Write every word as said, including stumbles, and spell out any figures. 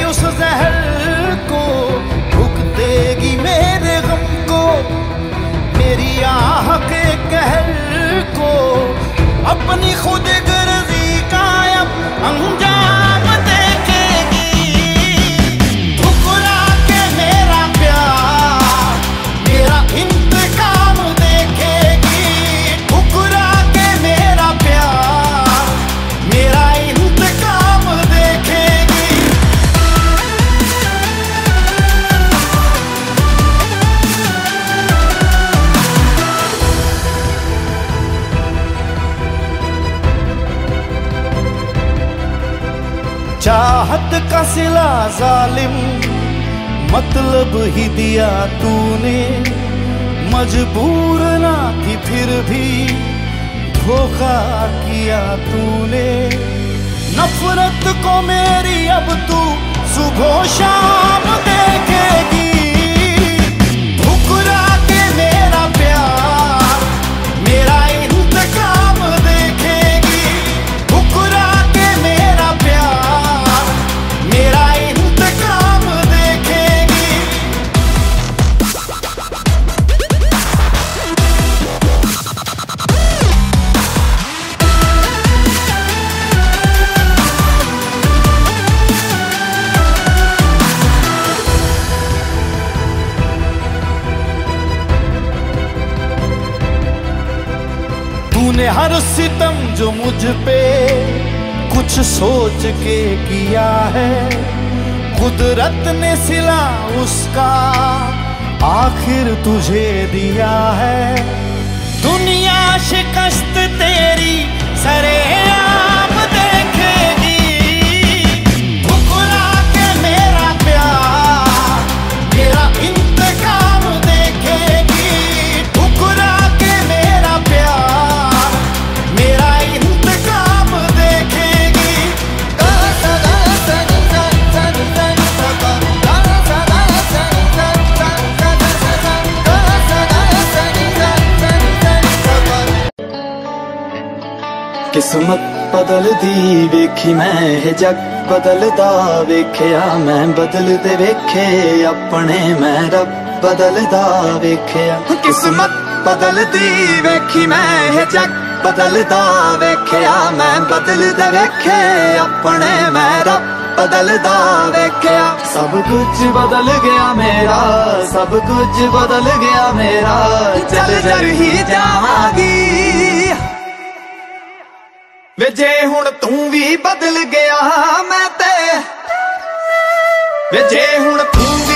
उस जहर को, भुग देगी मेरे गम को, मेरी आह के कहर को, अपनी खुद गर्जी का अब अंजाम देखेगी। ठुकरा के मेरा प्यार मेरा इंतकाम देखेगी। ठुकरा के मेरा प्यार मेरा इंतकाम देखेगी। चाहत का सिला जालिम मतलब ही दिया तूने, मजबूर ना थी फिर भी धोखा किया तूने। नफरत को मेरी अब तू सुबह शाम देखेगी। ठुकरा के मेरा प्यार मेरा इंतकाम देखेगी। ठुकरा के मेरा प्यार मेरा इंतकाम देखेगी। तूने हर सितम जो मुझ पे कुछ सोच के किया है, कुदरत ने सिला उसका आखिर तुझे दिया है। दुनिया शिकस्त तेरी सरेआम देखेगी। ठुकरा के मेरा प्यार मेरा इंतकाम देखेगी। ठुकरा के मेरा प्यार मेरा इंतकाम देखेगी। किस्मत बदलदी वेखी मैं, जग बदलदा वेख्या मैं, बदलदे वेखे अपने मैं रब बदलदा वेख्या। किस्मत बदलदी वेखी मैं, जग बदलदा वेख्या मैं, बदलदे वेखे अपने मैं रब बदलदा वेख्या। सब कुछ बदल गया मेरा, सब कुछ बदल गया मेरा, चल जर ही जावांगी। वे जे हुण तू भी बदल गया मैं ते, वे जे हुण तू भी